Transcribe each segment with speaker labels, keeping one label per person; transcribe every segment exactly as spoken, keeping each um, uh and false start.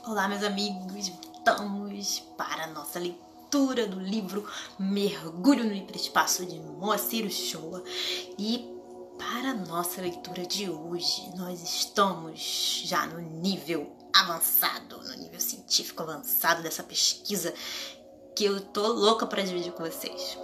Speaker 1: Olá, meus amigos, estamos para a nossa leitura do livro Mergulho no Hiperespaço de Moacir Uchoa. E para a nossa leitura de hoje, nós estamos já no nível avançado, no nível científico avançado dessa pesquisa que eu tô louca para dividir com vocês.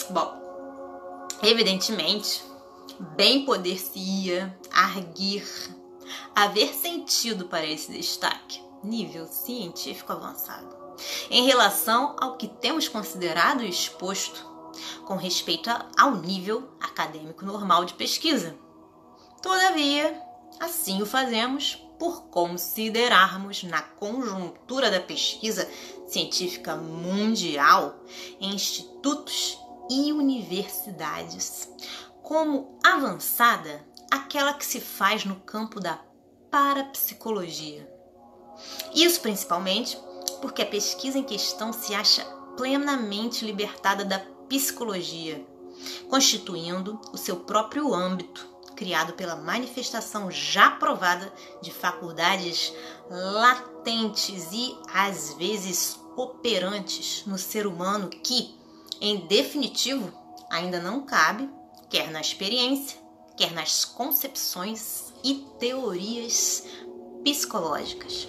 Speaker 1: Bom, evidentemente, bem poder-se-ia arguir haver sentido para esse destaque, nível científico avançado, em relação ao que temos considerado e exposto com respeito ao nível acadêmico normal de pesquisa. Todavia, assim o fazemos por considerarmos, na conjuntura da pesquisa científica mundial, em institutos e universidades, como avançada aquela que se faz no campo da parapsicologia. Isso principalmente porque a pesquisa em questão se acha plenamente libertada da psicologia, constituindo o seu próprio âmbito, criado pela manifestação já provada de faculdades latentes e, às vezes, operantes no ser humano que, em definitivo, ainda não cabe, quer na experiência, quer nas concepções e teorias psicológicas.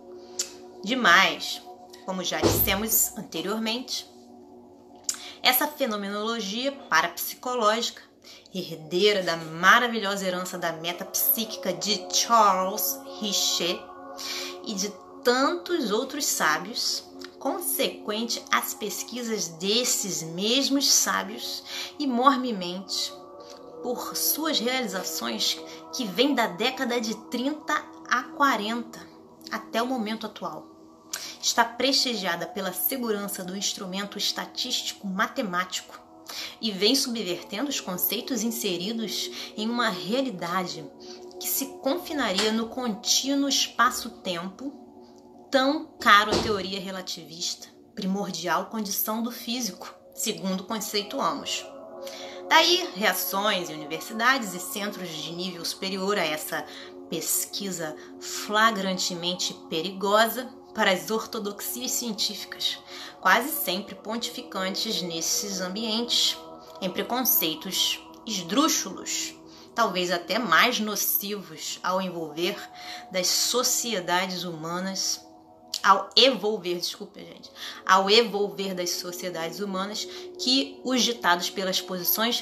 Speaker 1: Demais, como já dissemos anteriormente, essa fenomenologia parapsicológica, herdeira da maravilhosa herança da metapsíquica de Charles Richer e de tantos outros sábios, consequente às pesquisas desses mesmos sábios e mormemente por suas realizações que vêm da década de trinta a quarenta até o momento atual. Está prestigiada pela segurança do instrumento estatístico matemático e vem subvertendo os conceitos inseridos em uma realidade que se confinaria no contínuo espaço-tempo, tão caro à teoria relativista, primordial condição do físico, segundo conceituamos. Daí, reações em universidades e centros de nível superior a essa pesquisa flagrantemente perigosa para as ortodoxias científicas, quase sempre pontificantes nesses ambientes, em preconceitos esdrúxulos, talvez até mais nocivos ao envolver das sociedades humanas, ao evolver, desculpa, gente, ao evolver das sociedades humanas que os ditados pelas posições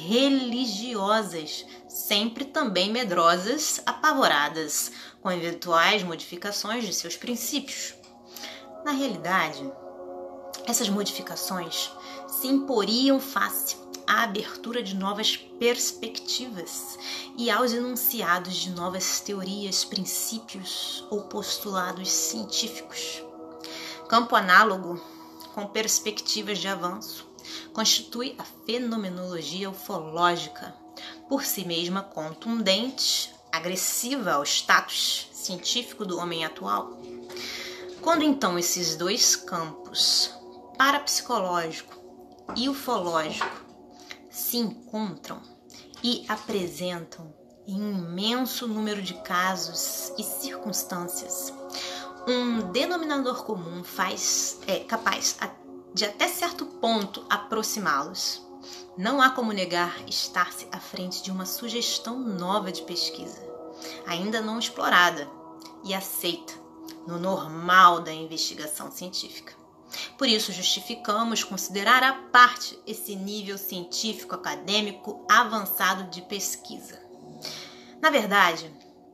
Speaker 1: religiosas, sempre também medrosas, apavoradas, com eventuais modificações de seus princípios. Na realidade, essas modificações se imporiam face à abertura de novas perspectivas e aos enunciados de novas teorias, princípios ou postulados científicos. Campo análogo, com perspectivas de avanço, constitui a fenomenologia ufológica, por si mesma contundente, agressiva ao status científico do homem atual. Quando então esses dois campos, parapsicológico e ufológico, se encontram e apresentam em um imenso número de casos e circunstâncias um denominador comum faz, é capaz de até certo ponto aproximá-los. Não há como negar estar-se à frente de uma sugestão nova de pesquisa, ainda não explorada e aceita no normal da investigação científica. Por isso, justificamos considerar à parte esse nível científico acadêmico avançado de pesquisa. Na verdade,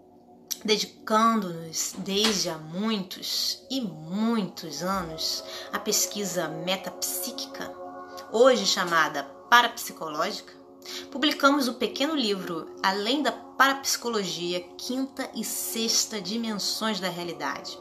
Speaker 1: dedicando-nos desde há muitos e muitos anos à pesquisa metapsíquica, hoje chamada parapsicológica, publicamos o pequeno livro Além da Parapsicologia, Quinta e Sexta Dimensões da Realidade,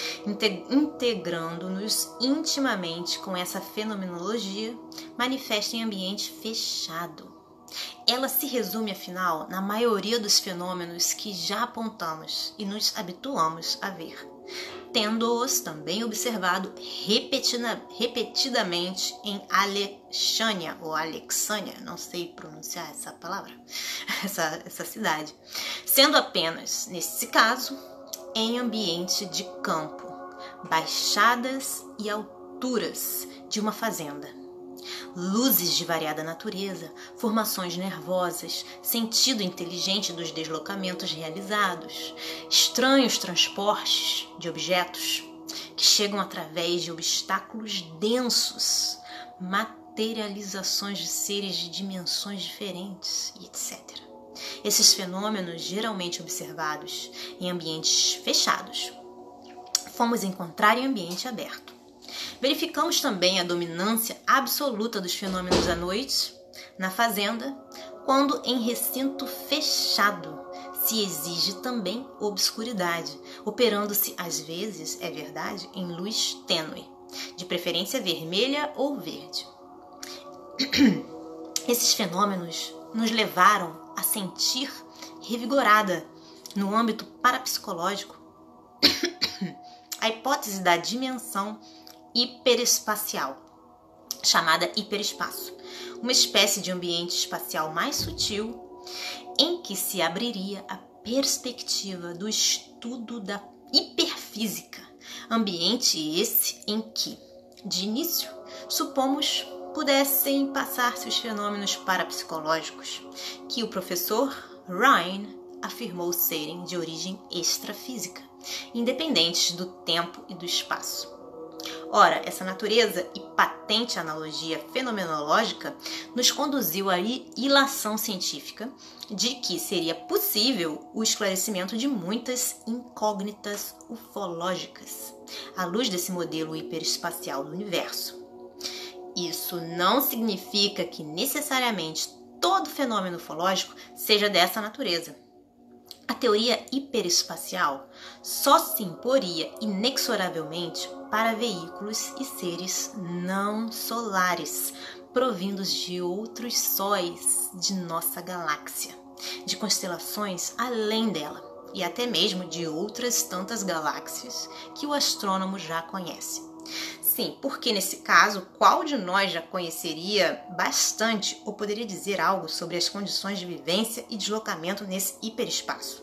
Speaker 1: integrando-nos intimamente com essa fenomenologia manifesta em ambiente fechado. Ela se resume, afinal, na maioria dos fenômenos que já apontamos e nos habituamos a ver, tendo-os também observado repetida, repetidamente em Alexânia, ou Alexânia, não sei pronunciar essa palavra, essa, essa cidade, sendo apenas, nesse caso, em ambiente de campo, baixadas e alturas de uma fazenda, luzes de variada natureza, formações nervosas, sentido inteligente dos deslocamentos realizados, estranhos transportes de objetos que chegam através de obstáculos densos, materializações de seres de dimensões diferentes, e etcétera. Esses fenômenos, geralmente observados em ambientes fechados, fomos encontrar em ambiente aberto. Verificamos também a dominância absoluta dos fenômenos à noite, na fazenda, quando em recinto fechado se exige também obscuridade, operando-se às vezes, é verdade, em luz tênue, de preferência vermelha ou verde. Esses fenômenos nos levaram a sentir revigorada, no âmbito parapsicológico, a hipótese da dimensão hiperespacial, chamada hiperespaço, uma espécie de ambiente espacial mais sutil em que se abriria a perspectiva do estudo da hiperfísica, ambiente esse em que, de início, supomos pudessem passar-se os fenômenos parapsicológicos que o professor Ryan afirmou serem de origem extrafísica, independentes do tempo e do espaço. Ora, essa natureza e patente analogia fenomenológica nos conduziu à ilação científica de que seria possível o esclarecimento de muitas incógnitas ufológicas, à luz desse modelo hiperespacial do universo. Isso não significa que necessariamente todo fenômeno ufológico seja dessa natureza. A teoria hiperespacial só se imporia inexoravelmente para veículos e seres não solares, provindos de outros sóis de nossa galáxia, de constelações além dela, e até mesmo de outras tantas galáxias que o astrônomo já conhece. Sim, porque nesse caso, qual de nós já conheceria bastante ou poderia dizer algo sobre as condições de vivência e deslocamento nesse hiperespaço?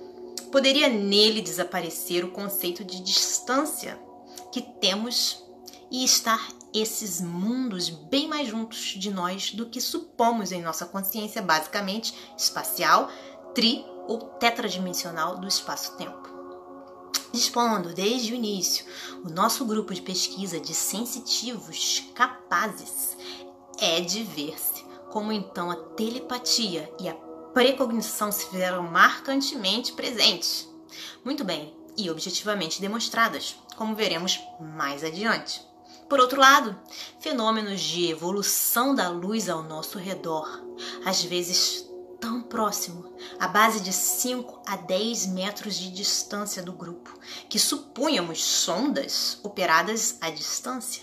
Speaker 1: Poderia nele desaparecer o conceito de distância que temos e estar esses mundos bem mais juntos de nós do que supomos em nossa consciência basicamente espacial, tri ou tetradimensional do espaço-tempo. Dispondo desde o início o nosso grupo de pesquisa de sensitivos capazes é de ver-se como então a telepatia e a precognição se fizeram marcantemente presentes, muito bem, e objetivamente demonstradas, como veremos mais adiante. Por outro lado, fenômenos de evolução da luz ao nosso redor, às vezes tão próximo, à base de cinco a dez metros de distância do grupo, que supunhamos sondas operadas à distância,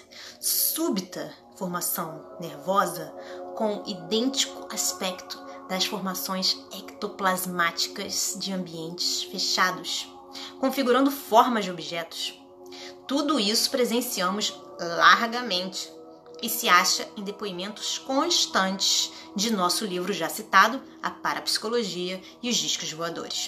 Speaker 1: súbita formação nervosa com idêntico aspecto das formações ectoplasmáticas de ambientes fechados, configurando formas de objetos. Tudo isso presenciamos largamente e se acha em depoimentos constantes de nosso livro já citado, A Parapsicologia e os Discos Voadores.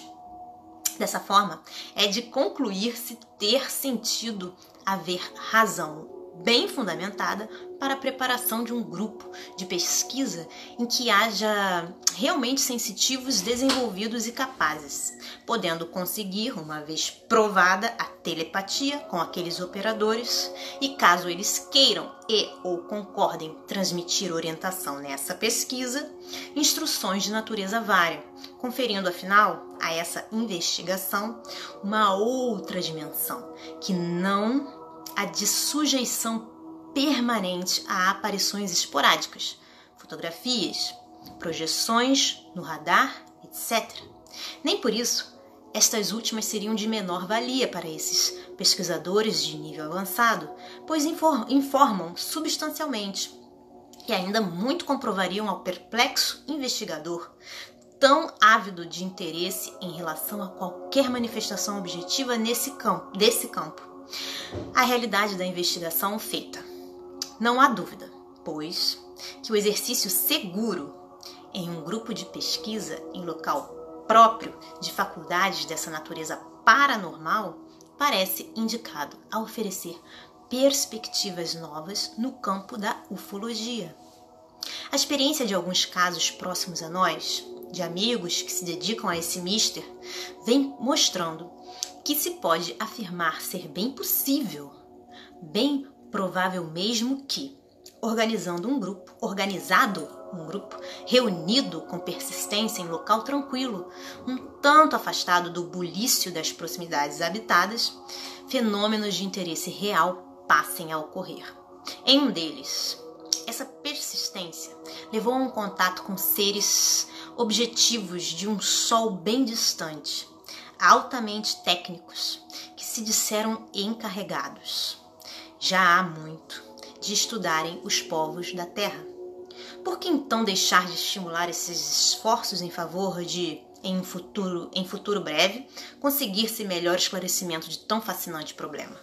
Speaker 1: Dessa forma, é de concluir-se ter sentido haver razão bem fundamentada para a preparação de um grupo de pesquisa em que haja realmente sensitivos desenvolvidos e capazes, podendo conseguir, uma vez provada, a telepatia com aqueles operadores e, caso eles queiram e ou concordem transmitir orientação nessa pesquisa, instruções de natureza vária, conferindo, afinal, a essa investigação uma outra dimensão, que não a de sujeição permanente a aparições esporádicas, fotografias, projeções no radar, etcétera. Nem por isso, estas últimas seriam de menor valia para esses pesquisadores de nível avançado, pois informam substancialmente e ainda muito comprovariam ao perplexo investigador, tão ávido de interesse em relação a qualquer manifestação objetiva nesse campo, desse campo, a realidade da investigação feita. Não há dúvida, pois, que o exercício seguro em um grupo de pesquisa em local próprio de faculdades dessa natureza paranormal parece indicado a oferecer perspectivas novas no campo da ufologia. A experiência de alguns casos próximos a nós, de amigos que se dedicam a esse mister, vem mostrando que se pode afirmar ser bem possível, bem provável mesmo que, organizando um grupo, organizado um grupo, reunido com persistência em local tranquilo, um tanto afastado do bulício das proximidades habitadas, fenômenos de interesse real passem a ocorrer. Em um deles, essa persistência levou a um contato com seres objetivos de um sol bem distante, altamente técnicos, que se disseram encarregados, já há muito, de estudarem os povos da Terra. Por que então deixar de estimular esses esforços em favor de, em futuro, em futuro breve, conseguir-se melhor esclarecimento de tão fascinante problema?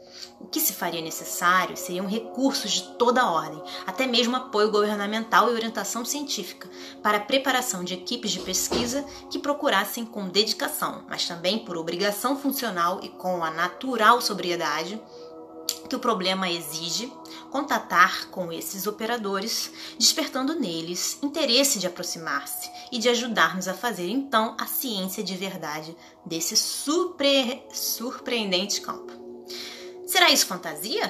Speaker 1: O que se faria necessário seriam recursos de toda a ordem, até mesmo apoio governamental e orientação científica, para a preparação de equipes de pesquisa que procurassem com dedicação, mas também por obrigação funcional e com a natural sobriedade que o problema exige, contatar com esses operadores, despertando neles interesse de aproximar-se e de ajudar-nos a fazer então a ciência de verdade desse surpre... surpreendente campo. Será isso fantasia?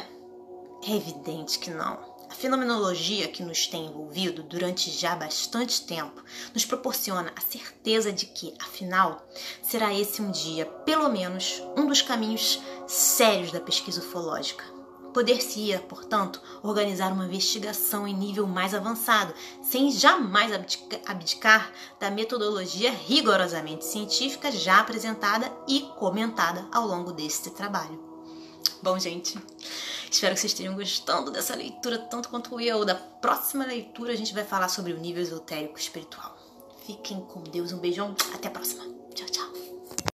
Speaker 1: É evidente que não. A fenomenologia que nos tem envolvido durante já bastante tempo nos proporciona a certeza de que, afinal, será esse um dia, pelo menos, um dos caminhos sérios da pesquisa ufológica. Poder-se-ia, portanto, organizar uma investigação em nível mais avançado, sem jamais abdicar da metodologia rigorosamente científica já apresentada e comentada ao longo deste trabalho. Bom, gente, espero que vocês tenham gostado dessa leitura tanto quanto eu. Da próxima leitura a gente vai falar sobre o nível esotérico espiritual. Fiquem com Deus, um beijão, até a próxima!